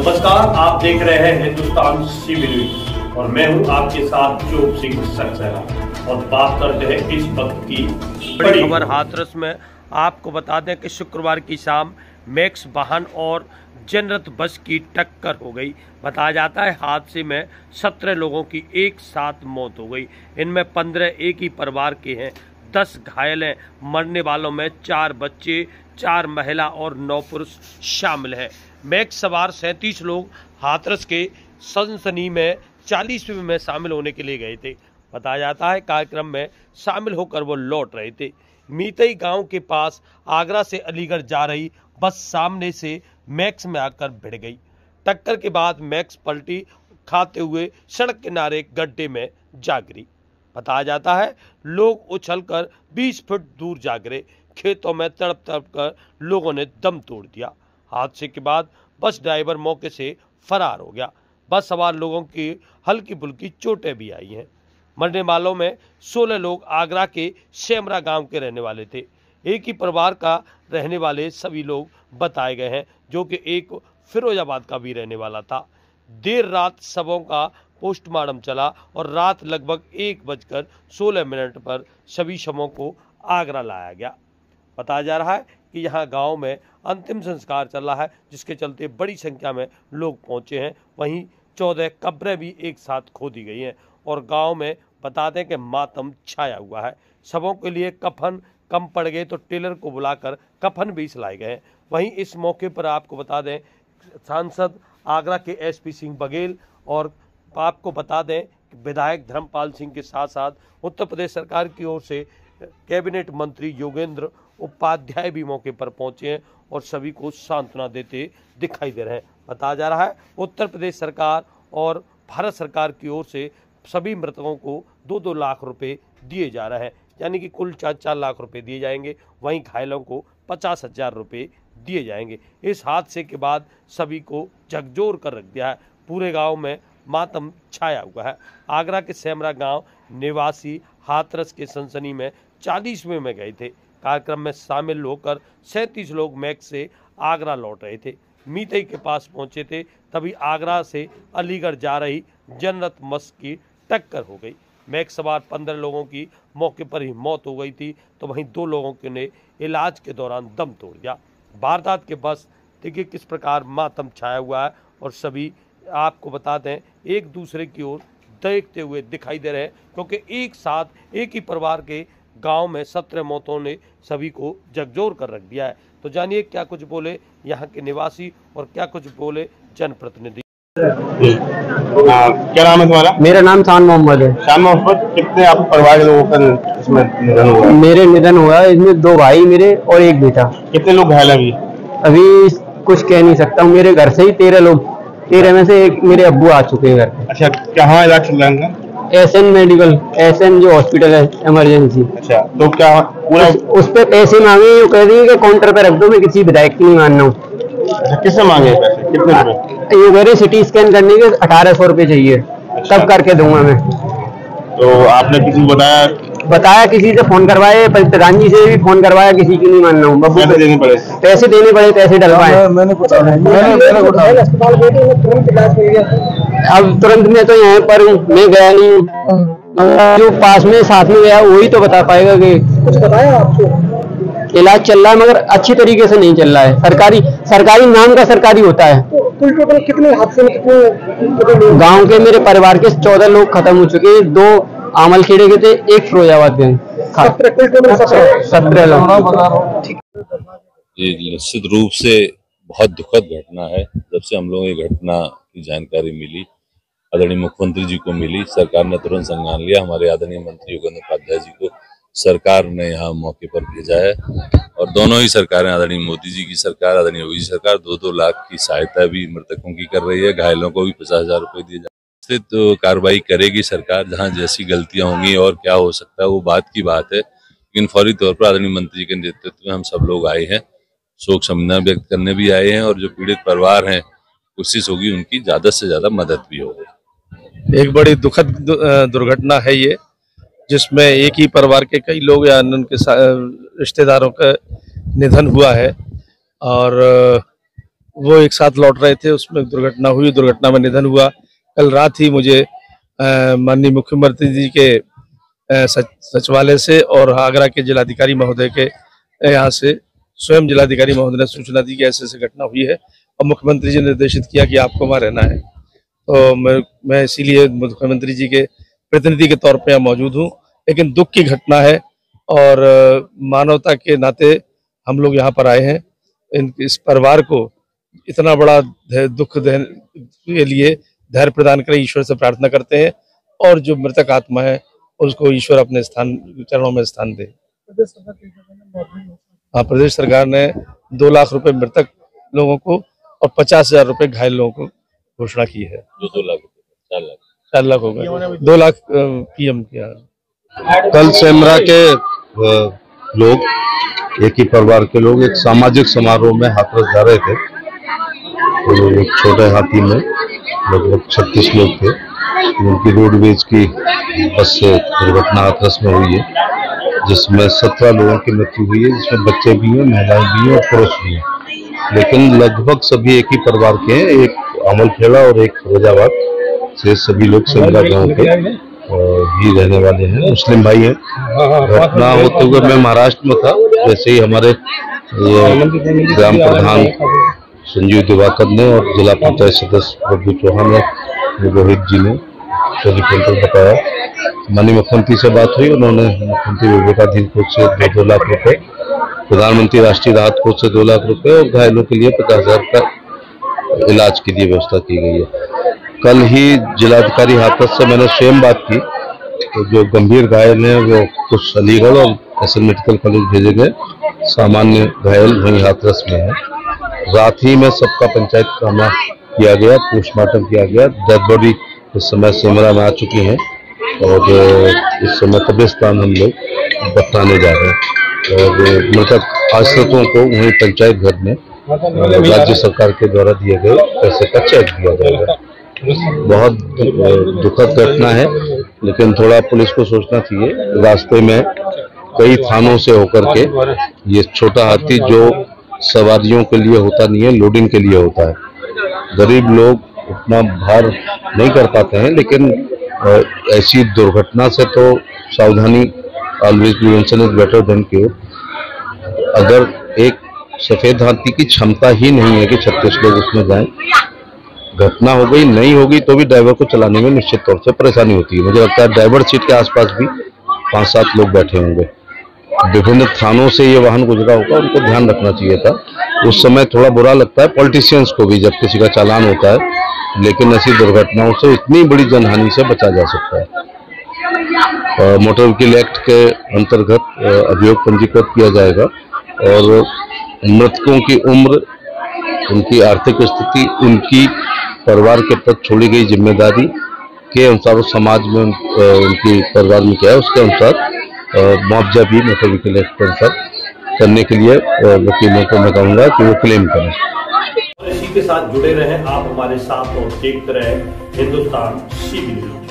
नमस्कार, आप देख रहे हैं हिंदुस्तान सीबी न्यूज और मैं हूं आपके साथ चोप सिंह सक्सेना और बात करते हैं इस वक्त की बड़ी खबर हाथरस में। आपको बता दें कि शुक्रवार की शाम मैक्स वाहन और जनरत बस की टक्कर हो गई। बताया जाता है हादसे में 17 लोगों की एक साथ मौत हो गई। इनमें 15 एक ही परिवार के हैं, 10 घायल हैं। मरने वालों में 4 बच्चे, 4 महिला और 9 पुरुष शामिल हैं। मैक्स सवार 37 लोग हाथरस के सनसनी में 40वें में शामिल होने के लिए गए थे। बताया जाता है कार्यक्रम में शामिल होकर वो लौट रहे थे। मीतई गांव के पास आगरा से अलीगढ़ जा रही बस सामने से मैक्स में आकर भिड़ गई। टक्कर के बाद मैक्स पलटी खाते हुए सड़क किनारे गड्ढे में जा गिरी। बताया जाता है लोग उछलकर 20 फुट दूर जा गिरे। खेतों में तड़प तड़प कर लोगों ने दम तोड़ दिया। हादसे के बाद बस ड्राइवर मौके से फरार हो गया। बस सवार लोगों की हल्की फुल्की चोटें भी आई हैं। मरने वालों में 16 लोग आगरा के शेमरा गांव के रहने वाले थे। एक ही परिवार का रहने वाले सभी लोग बताए गए हैं, जो कि एक फिरोजाबाद का भी रहने वाला था। देर रात शवों का पोस्टमार्टम चला और रात लगभग 1:16 पर सभी शवों को आगरा लाया गया। बताया जा रहा है कि यहाँ गांव में अंतिम संस्कार चल रहा है, जिसके चलते बड़ी संख्या में लोग पहुंचे हैं। वहीं 14 कब्रें भी एक साथ खोदी गई हैं और गांव में बता दें कि मातम छाया हुआ है। शवों के लिए कफन कम पड़ गए तो टेलर को बुलाकर कफन भी सिलाए गए हैं। वहीं इस मौके पर आपको बता दें सांसद आगरा के एसपी सिंह बघेल और आपको बता दें विधायक धर्मपाल सिंह के साथ साथ उत्तर प्रदेश सरकार की ओर से कैबिनेट मंत्री योगेंद्र उपाध्याय भी मौके पर पहुंचे हैं और सभी को सांत्वना देते दिखाई दे रहे हैं। बताया जा रहा है उत्तर प्रदेश सरकार और भारत सरकार की ओर से सभी मृतकों को 2-2 लाख रुपए दिए जा रहे हैं, यानी कि कुल 4-4 लाख रुपए दिए जाएंगे। वहीं घायलों को 50,000 रुपए दिए जाएंगे। इस हादसे के बाद सभी को झकझोर कर रख दिया है। पूरे गांव में मातम छाया हुआ है। आगरा के सेमरा गांव निवासी हाथरस के सनसनी में 40वें में गए थे। कार्यक्रम में शामिल होकर 37 लोग मैक्स से आगरा लौट रहे थे। मीतई के पास पहुंचे थे, तभी आगरा से अलीगढ़ जा रही जनरत बस की टक्कर हो गई। मैक्स सवार 15 लोगों की मौके पर ही मौत हो गई थी, तो वहीं 2 लोगों के ने इलाज के दौरान दम तोड़ दिया। वारदात के बस देखिए किस प्रकार मातम छाया हुआ है और सभी आपको बता दें एक दूसरे की ओर देखते हुए दिखाई दे रहे हैं, क्योंकि एक साथ एक ही परिवार के गांव में 17 मौतों ने सभी को झकझोर कर रख दिया है। तो जानिए क्या कुछ बोले यहाँ के निवासी और क्या कुछ बोले जनप्रतिनिधि। क्या नाम है तुम्हारा? मेरा नाम शान मोहम्मद है। शान मोहम्मद, कितने आप परिवार के लोगों का इसमें निधन हुआ? मेरे निधन हुआ है, इसमें 2 भाई मेरे और 1 बेटा। कितने लोग घायल हैं अभी कुछ कह नहीं सकता हूँ। मेरे घर से ही 13 लोग, 13 में से एक मेरे अब्बू आ चुके हैं घर पे। अच्छा, कहाँ इलाज चल रहा है? एसएन मेडिकल, एसएन जो हॉस्पिटल है इमरजेंसी। अच्छा, तो क्या पूरा उस पे पैसे मांगे, वो कह रही है कि काउंटर पे रख दो, मैं किसी विधायक की नहीं मानना हूँ। अच्छा, किससे मांगे पैसे? कितने रुपए? ये कह रहे सिटी स्कैन करने के 1800 रुपये चाहिए। अच्छा। कब करके दूंगा मैं? तो आपने किसी को बताया किसी से फोन करवाए, प्रधान जी से भी फोन करवाया, किसी की नहीं मानना हूँ। पैसे देने पड़े? पैसे डलवाए। मैंने अब तुरंत मैं तो यहाँ पर हूँ, मैं गया नहीं हूँ। जो पास में साथ में गया वही तो बता पाएगा कि कुछ बताया आपको? इलाज चल रहा है मगर अच्छी तरीके से नहीं चल रहा है। सरकारी नाम का सरकारी होता है। कुल टोटल कितने हादसे में कितने गांव के मेरे परिवार के 14 लोग खत्म हो चुके हैं। 2 आमलखेड़े के थे, 1 फिरोजाबाद के। 17 लोग। ये निश्चित रूप से बहुत दुखद घटना है। जब से हम लोगों ये घटना की जानकारी मिली, आदरणीय मुख्यमंत्री जी को मिली, सरकार ने तुरंत संज्ञान लिया। हमारे आदरणीय मंत्री योगेंद्र उपाध्याय जी को सरकार ने यहाँ मौके पर भेजा है और दोनों ही सरकारें, आदरणीय मोदी जी की सरकार, आदरणीय योगी जी सरकार 2-2 लाख की सहायता भी मृतकों की कर रही है। घायलों को भी 50,000 रुपए दिए जा रहे हैं। तो कार्रवाई करेगी सरकार, जहाँ जैसी गलतियां होंगी और क्या हो सकता है वो बात की बात है। लेकिन फौरी तौर पर आदरणीय मंत्री जी के नेतृत्व में हम सब लोग आए हैं, शोक संवेदना व्यक्त करने भी आए हैं और जो पीड़ित परिवार हैं कोशिश होगी उनकी ज्यादा से ज्यादा मदद भी होगी। एक बड़ी दुखद दुर्घटना है ये, जिसमें एक ही परिवार के कई लोग या उनके रिश्तेदारों का निधन हुआ है और वो एक साथ लौट रहे थे, उसमें दुर्घटना हुई, दुर्घटना में निधन हुआ। कल रात ही मुझे माननीय मुख्यमंत्री जी के सचिवालय से और आगरा के जिलाधिकारी महोदय के यहाँ से स्वयं जिलाधिकारी महोदय ने सूचना दी कि ऐसे घटना हुई है और मुख्यमंत्री जी ने निर्देशित किया कि आपको वहाँ रहना है। तो मैं इसीलिए मुख्यमंत्री जी के प्रतिनिधि के तौर पर यहाँ मौजूद हूँ। लेकिन दुख की घटना है और मानवता के नाते हम लोग यहाँ पर आए हैं। इस परिवार को इतना बड़ा दुख के लिए धैर्य प्रदान करें, ईश्वर से प्रार्थना करते हैं और जो मृतक आत्मा है उसको ईश्वर अपने चरणों में स्थान दे। हाँ, प्रदेश सरकार ने 2 लाख रुपए मृतक लोगों को और 50,000 रुपए घायल लोगों को घोषणा की है। 2 लाख 4 लाख हो गए, 2 लाख पीएम किया। कल सेमरा के लोग, एक ही परिवार के लोग एक सामाजिक समारोह में हाथरस जा रहे थे। तो एक छोटे हाथी में लगभग 36 लोग थे, उनकी रोडवेज की बस से दुर्घटना हाथरस में हुई है, जिसमें 17 लोगों की मृत्यु हुई है, जिसमें बच्चे भी हैं, महिलाएं भी हैं और पुरुष भी हैं। लेकिन लगभग सभी एक ही परिवार के हैं, एक अमलखेड़ा और एक फिरोजाबाद से सभी लोग सेमरा गाँव के ही रहने वाले हैं, मुस्लिम भाई हैं। घटना होते हुए मैं महाराष्ट्र में था, वैसे ही हमारे ग्राम प्रधान संजीव दिवाकर ने और जिला पंचायत सदस्य प्रभु चौहान ने, रोहित जी ने टेलीफोन पर बताया। माननीय मुख्यमंत्री से बात हुई, उन्होंने मुख्यमंत्री विवेकाधीन कोष से 2 लाख रुपए, प्रधानमंत्री राष्ट्रीय राहत कोष से 2 लाख रुपए और घायलों के लिए 50,000 का इलाज के लिए व्यवस्था की गई है। कल ही जिलाधिकारी हाथरस से मैंने स्वयं बात की, तो जो गंभीर घायल हैं वो कुछ अलीगढ़ और एसएन मेडिकल कॉलेज भेजे गए, सामान्य घायल वहीं हाथरस में है। रात ही में सबका पंचायत खाना किया गया, पोस्टमार्टम किया गया। डेड बॉडी इस समय सेमरा में आ चुकी हैं और इस समय कब्रिस्तान हम लोग बताने जा रहे हैं और मृतक आश्रितों को वहीं पंचायत घर में राज्य सरकार के द्वारा दिए गए पैसे का चेक दिया जाएगा। बहुत दुखद घटना है, लेकिन थोड़ा पुलिस को सोचना चाहिए। रास्ते में कई थानों से होकर के ये छोटा हाथी जो सवारियों के लिए होता नहीं है, लोडिंग के लिए होता है। गरीब लोग उतना भार नहीं कर पाते हैं, लेकिन ऐसी दुर्घटना से तो सावधानी, always prevention is better than cure. अगर एक सफेद हाथी की क्षमता ही नहीं है कि 36 लोग उसमें जाएं, घटना हो गई नहीं होगी तो भी ड्राइवर को चलाने में निश्चित तौर से परेशानी होती है। मुझे लगता है ड्राइवर सीट के आसपास भी 5-7 लोग बैठे होंगे। विभिन्न थानों से ये वाहन गुजरा होगा, उनको ध्यान रखना चाहिए था। उस समय थोड़ा बुरा लगता है पॉलिटिशियंस को भी जब किसी का चालान होता है, लेकिन ऐसी दुर्घटनाओं से इतनी बड़ी जनहानि से बचा जा सकता है। मोटर व्हीकल एक्ट के अंतर्गत अभियोग पंजीकृत किया जाएगा और मृतकों की उम्र, उनकी आर्थिक स्थिति, उनकी परिवार के प्रति छोड़ी गई जिम्मेदारी के अनुसार समाज में उनकी परिवार में क्या है उसके अनुसार मुआवजा भी मोटर व्हीकल एक्ट के अनुसार करने के लिए वकीलों को मैं कहूँगा कि वो क्लेम करें। इसी के साथ जुड़े रहें आप हमारे साथ और देखते रहें हिंदुस्तान CB न्यूज़।